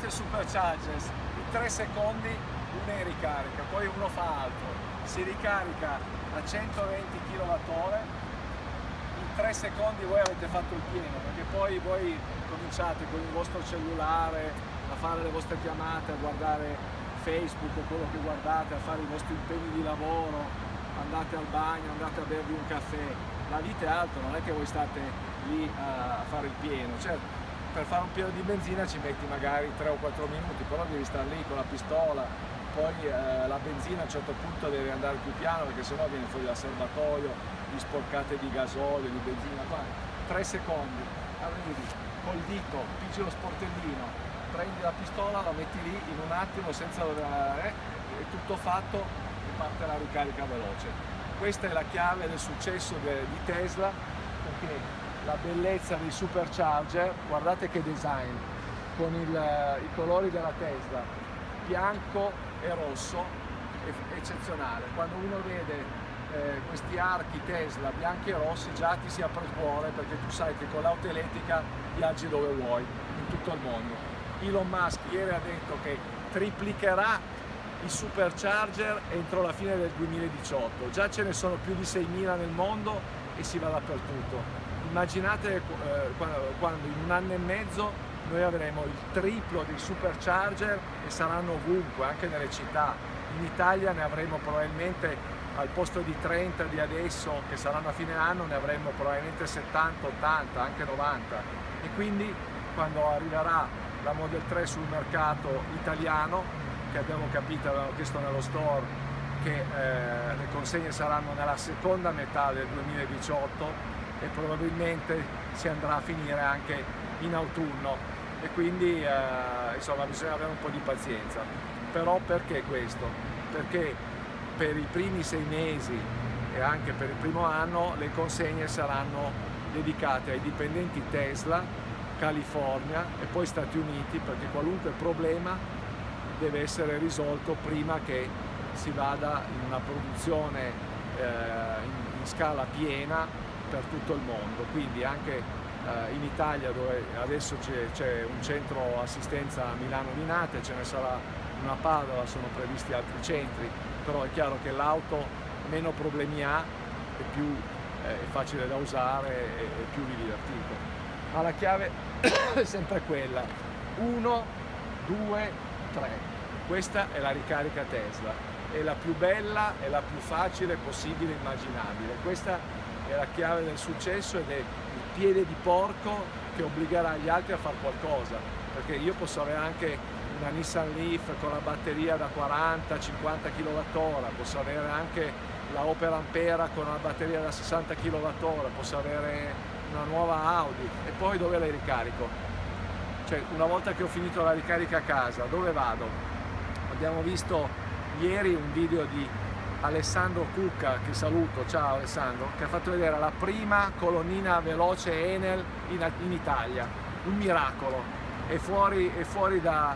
del Superchargers, in 3 secondi uno è in ricarica, poi uno fa altro, si ricarica a 120 kWh, in 3 secondi voi avete fatto il pieno, perché poi voi cominciate con il vostro cellulare a fare le vostre chiamate, a guardare Facebook o quello che guardate, a fare i vostri impegni di lavoro, andate al bagno, andate a bervi un caffè. La vita è alta, non è che voi state lì a fare il pieno. Certo, per fare un pieno di benzina ci metti magari 3 o 4 minuti, però devi stare lì con la pistola, poi la benzina a un certo punto deve andare più piano perché sennò viene fuori dal serbatoio, vi sporcate di gasolio, di benzina. Qua 3 secondi, arrivi col dito, pigi lo sportellino, prendi la pistola, la metti lì in un attimo senza dover è tutto fatto e parte la ricarica veloce. Questa è la chiave del successo di Tesla, perché la bellezza dei Supercharger, guardate che design, con i colori della Tesla, bianco e rosso, è eccezionale. Quando uno vede questi archi Tesla bianchi e rossi già ti si apre il cuore, perché tu sai che con l'auto elettrica viaggi dove vuoi, in tutto il mondo. Elon Musk ieri ha detto che triplicherà i Supercharger entro la fine del 2018, già ce ne sono più di 6.000 nel mondo e si va dappertutto. Immaginate quando in un anno e mezzo noi avremo il triplo dei Supercharger e saranno ovunque, anche nelle città. In Italia ne avremo probabilmente, al posto di 30 di adesso che saranno a fine anno, ne avremo probabilmente 70, 80, anche 90. E quindi quando arriverà la Model 3 sul mercato italiano, che abbiamo capito, avevamo chiesto nello store, che le consegne saranno nella seconda metà del 2018 e probabilmente si andrà a finire anche in autunno, e quindi insomma bisogna avere un po' di pazienza. Però perché questo? Perché per i primi 6 mesi e anche per il primo anno le consegne saranno dedicate ai dipendenti Tesla, California e poi Stati Uniti, perché qualunque problema deve essere risolto prima che si vada in una produzione in scala piena per tutto il mondo. Quindi anche in Italia, dove adesso c'è un centro assistenza a Milano Linate, ce ne sarà una a Padova, sono previsti altri centri, però è chiaro che l'auto meno problemi ha e più è facile da usare e più vi divertite. Ma la chiave è sempre quella: 1, 2, 3. Questa è la ricarica Tesla, è la più bella e la più facile possibile immaginabile. Questa è la chiave del successo ed è il piede di porco che obbligherà gli altri a fare qualcosa, perché io posso avere anche una Nissan Leaf con la batteria da 40-50 kWh, posso avere anche la Opel Ampera con una batteria da 60 kWh, posso avere una nuova Audi, e poi dove la ricarico? Cioè, una volta che ho finito la ricarica a casa, dove vado? Abbiamo visto ieri un video di Alessandro Cucca, che saluto, ciao Alessandro, che ha fatto vedere la prima colonnina veloce Enel in Italia, un miracolo. È fuori da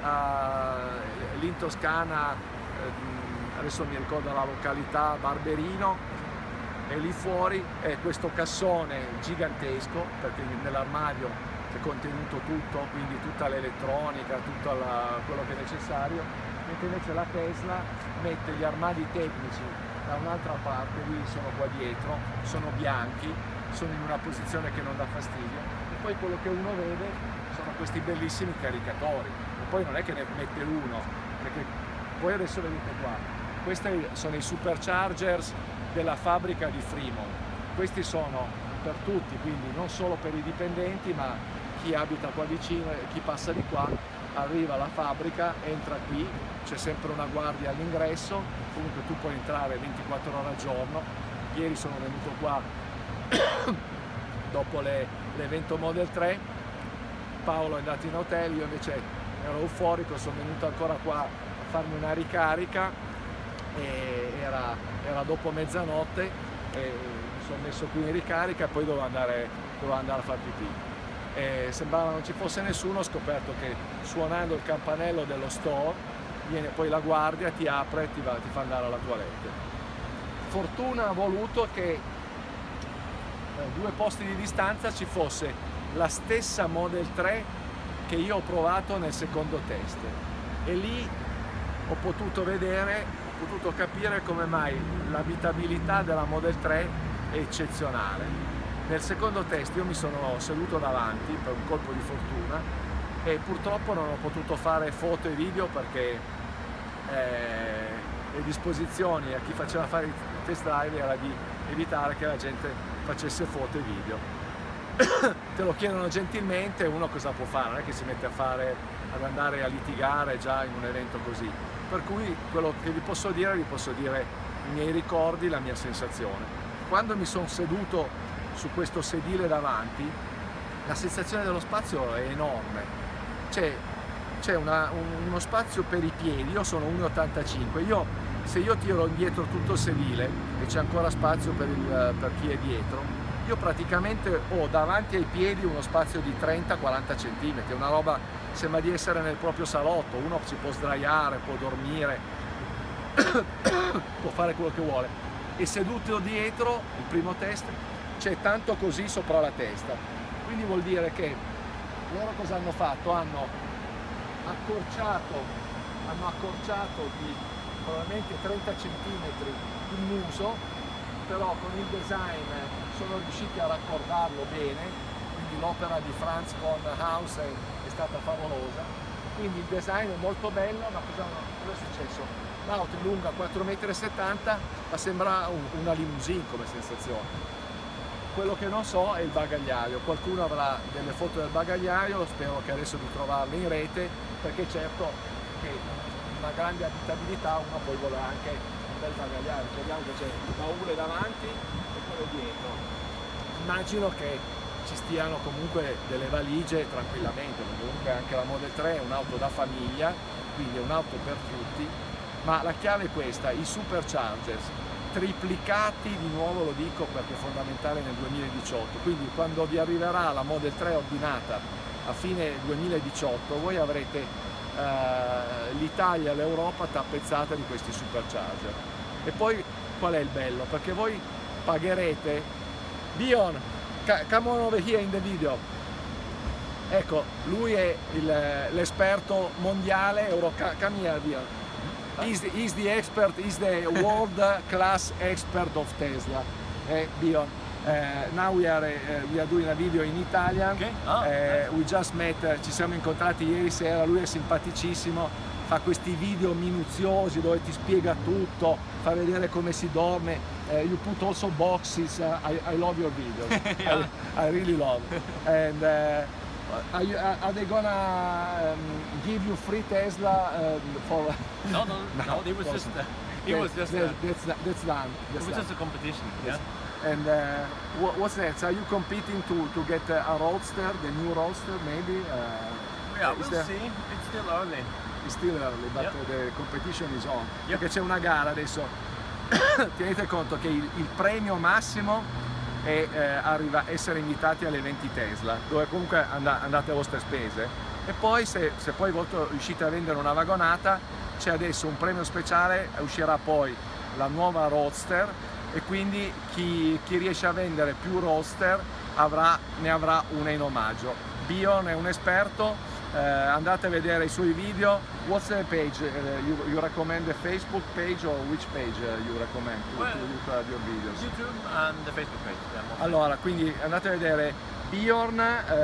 lì in Toscana, adesso mi ricordo la località, Barberino, e lì fuori è questo cassone gigantesco, perché nell'armadio è contenuto tutto, quindi tutta l'elettronica, tutto quello che è necessario, mentre invece la Tesla mette gli armadi tecnici da un'altra parte, lì sono qua dietro, sono bianchi, sono in una posizione che non dà fastidio, e poi quello che uno vede sono questi bellissimi caricatori, e poi non è che ne mette uno, perché voi adesso vedete qua, questi sono i Superchargers della fabbrica di Fremont. Questi sono per tutti, quindi non solo per i dipendenti, ma chi abita qua vicino e chi passa di qua arriva alla fabbrica, entra qui, c'è sempre una guardia all'ingresso, comunque tu puoi entrare 24 ore al giorno. Ieri sono venuto qua dopo l'evento Model 3, Paolo è andato in hotel, io invece ero euforico, sono venuto ancora qua a farmi una ricarica, e era dopo mezzanotte, e mi sono messo qui in ricarica e poi dovevo andare a far pipì. E sembrava non ci fosse nessuno, ho scoperto che suonando il campanello dello store viene poi la guardia, ti apre e ti fa andare alla toilette. Fortuna ha voluto che a 2 posti di distanza ci fosse la stessa Model 3 che io ho provato nel secondo test, e lì ho potuto capire come mai l'abitabilità della Model 3 è eccezionale. Nel secondo test io mi sono seduto davanti per un colpo di fortuna e purtroppo non ho potuto fare foto e video perché le disposizioni a chi faceva fare il test drive era di evitare che la gente facesse foto e video. Te lo chiedono gentilmente, uno cosa può fare? Non è che si mette ad andare a litigare già in un evento così. Per cui quello che vi posso dire i miei ricordi, la mia sensazione. Quando mi sono seduto su questo sedile davanti, la sensazione dello spazio è enorme. C'è uno spazio per i piedi, io sono 1,85, se io tiro indietro tutto il sedile e c'è ancora spazio per chi è dietro, io praticamente ho davanti ai piedi uno spazio di 30-40 cm, una roba, sembra di essere nel proprio salotto, uno si può sdraiare, può dormire, può fare quello che vuole. E seduto dietro, il primo test, c'è tanto così sopra la testa, quindi vuol dire che loro cosa hanno fatto? Hanno accorciato di probabilmente 30 cm il muso, però con il design sono riusciti a raccordarlo bene, quindi l'opera di Franz von Haus è stata favolosa, quindi il design è molto bello, ma cosa è successo? L'auto è lunga 4,70 m, ma sembra una limousine come sensazione. Quello che non so è il bagagliaio, qualcuno avrà delle foto del bagagliaio, spero che adesso di trovarle in rete, perché certo che una grande abitabilità uno poi vuole anche del bagagliaio, vediamo che c'è baule davanti e quello dietro. Immagino che ci stiano comunque delle valigie tranquillamente, perché comunque anche la Model 3 è un'auto da famiglia, quindi è un'auto per tutti, ma la chiave è questa, i superchargers triplicati, di nuovo lo dico perché è fondamentale nel 2018, quindi quando vi arriverà la Model 3 ordinata a fine 2018 voi avrete l'Italia e l'Europa tappezzata di questi supercharger. E poi qual è il bello? Perché voi pagherete, Bion, come on over here in the video, ecco, lui è l'esperto mondiale, come here Bion, he's the expert, he's the world class expert of Tesla, Bion. Now we are doing a video in Italian. Okay. Nice. We just met, ci siamo incontrati ieri sera, lui è simpaticissimo, fa questi video minuziosi dove ti spiega tutto, fa vedere come si dorme. You put also boxes, I love your videos, yeah. I really love. And are they gonna give you free Tesla for? No, it was just that's done. It was just a competition. Yeah. And what's next? Are you competing to get a Roadster, the new Roadster maybe? Yeah, we'll see. It's still early. It's still early, but the competition is on. Yep. Perché c'è una gara adesso. Tenete conto che il premio massimo è essere invitati alle 20 Tesla, dove comunque andate a vostre spese. E poi se poi riuscite a vendere una vagonata, c'è adesso un premio speciale, uscirà poi la nuova Roadster, e quindi chi riesce a vendere più Roadster ne avrà una in omaggio. Bion è un esperto, andate a vedere i suoi video. What's the page you recommend, the Facebook page or which page you recommend to look at your videos? YouTube and the Facebook page. Yeah, allora, quindi andate a vedere Bion,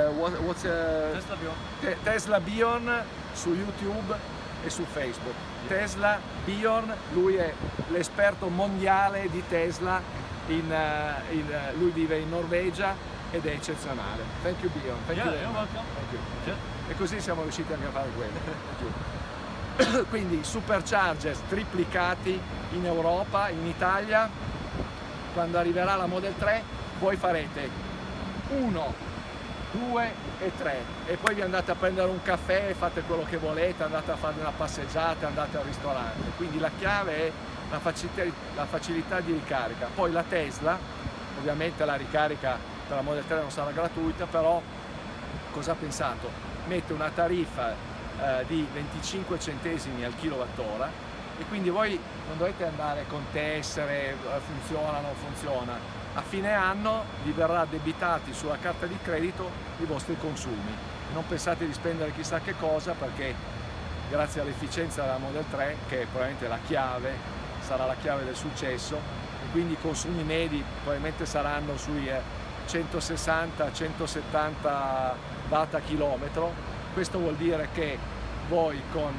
Tesla Bion su YouTube e su Facebook. Tesla Bion, lui è l'esperto mondiale di Tesla, lui vive in Norvegia ed è eccezionale. Thank you Bion. Thank you. You're welcome. Thank you. Yeah. E così siamo riusciti anche a fare quello. Quindi superchargers triplicati in Europa, in Italia. Quando arriverà la Model 3 voi farete 1, 2 e 3 e poi vi andate a prendere un caffè, fate quello che volete, andate a fare una passeggiata, andate al ristorante. Quindi la chiave è la facilità di ricarica. Poi la Tesla, ovviamente la ricarica per la Model 3 non sarà gratuita, però cosa ha pensato? Mette una tariffa di 25 centesimi al kilowattora, e quindi voi non dovete andare con tessere, funziona, non funziona. A fine anno vi verrà addebitati sulla carta di credito i vostri consumi. Non pensate di spendere chissà che cosa, perché grazie all'efficienza della Model 3, che è probabilmente la chiave, sarà la chiave del successo, e quindi i consumi medi probabilmente saranno sui 160-170 watt a chilometro. Questo vuol dire che voi con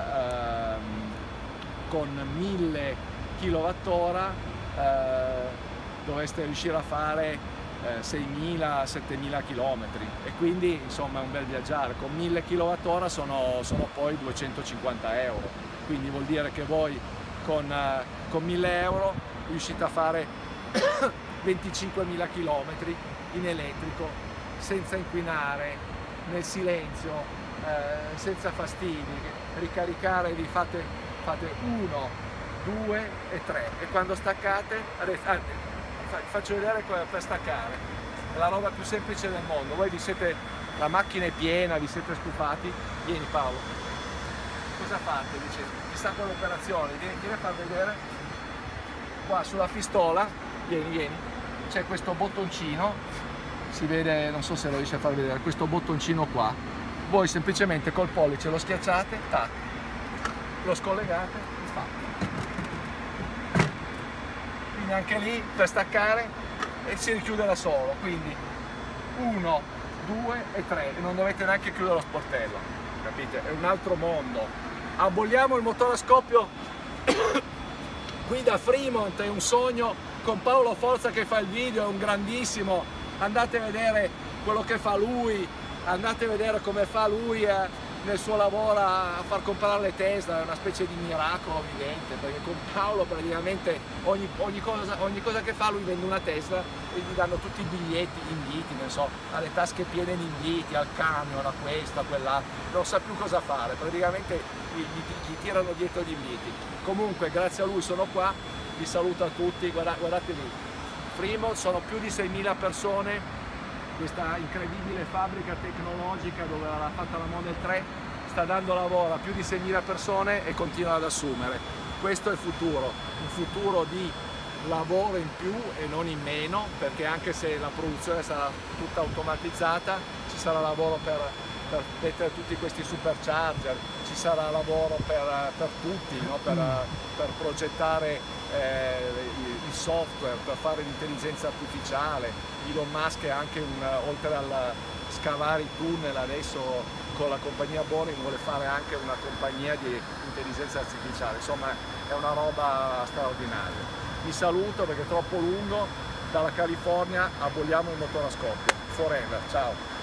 1000 kWh dovreste riuscire a fare 6.000-7.000 km, e quindi insomma è un bel viaggiare. Con 1000 kWh sono poi 250 euro, quindi vuol dire che voi con 1000 euro riuscite a fare 25.000 km in elettrico, senza inquinare, nel silenzio, senza fastidi. Ricaricare vi fate 1, 2 e 3, e quando staccate, faccio vedere per staccare, è la roba più semplice del mondo. Voi la macchina è piena, vi siete stufati, vieni Paolo, cosa fate? Dice, ti sta con l'operazione, vieni a far vedere, qua sulla pistola, vieni, c'è questo bottoncino, si vede, non so se lo riesce a far vedere, questo bottoncino qua, voi semplicemente col pollice lo schiacciate, tac, lo scollegate, fatto. Quindi anche lì per staccare e si richiude da solo, quindi 1, 2 e 3, e non dovete neanche chiudere lo sportello, capite? È un altro mondo. Aboliamo il motore a scoppio qui da Fremont, è un sogno, con Paolo Forza che fa il video, è un grandissimo, andate a vedere quello che fa lui, andate a vedere come fa lui nel suo lavoro a far comprare le Tesla, è una specie di miracolo vivente, perché con Paolo praticamente ogni cosa che fa, lui vende una Tesla e gli danno tutti i biglietti, gli inviti, non so, ha le tasche piene di inviti, al camion, a questo, a quell'altro, non sa più cosa fare, praticamente gli tirano dietro gli inviti. Comunque grazie a lui sono qua, vi saluto a tutti, guardate lì, Fremont sono più di 6.000 persone, questa incredibile fabbrica tecnologica dove l'ha fatta la Model 3 sta dando lavoro a più di 6.000 persone e continua ad assumere. Questo è il futuro, un futuro di lavoro in più e non in meno, perché anche se la produzione sarà tutta automatizzata, ci sarà lavoro per mettere tutti questi supercharger, ci sarà lavoro per tutti, no? per progettare il software, per fare l'intelligenza artificiale. Elon Musk è anche oltre a scavare i tunnel, adesso con la compagnia Boring vuole fare anche una compagnia di intelligenza artificiale, insomma è una roba straordinaria. Vi saluto perché è troppo lungo, dalla California aboliamo il motore a scoppio, forever, ciao!